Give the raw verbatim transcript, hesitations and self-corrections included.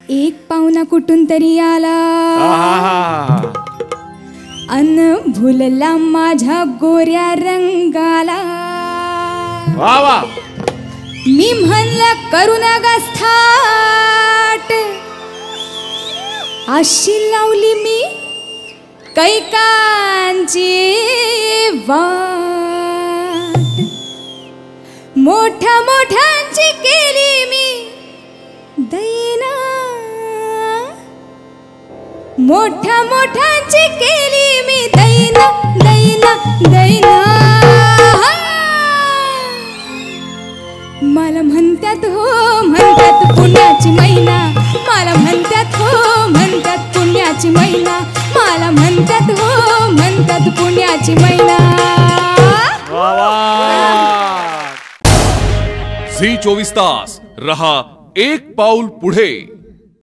एक पाहुणा कुठून तरी आला अन भुलला माझ्या गोऱ्या रंगाला. वा वा. मी म्हणलं करू नका थाट, अशी लावली मी कैकांची वाट. मोठ्या मोठ्यांची केली मी दैना, मोठ्या मोठ्यांची केली मी दैना दैना दैना. मला म्हणतात हो म्हणतात पुण्याची मैना, मला म्हणतात हो म्हणतात पुण्याची मैना, मला म्हणतात हो म्हणतात पुण्याची मैना. झी चोवीस तास रहा एक पाऊल पुढे.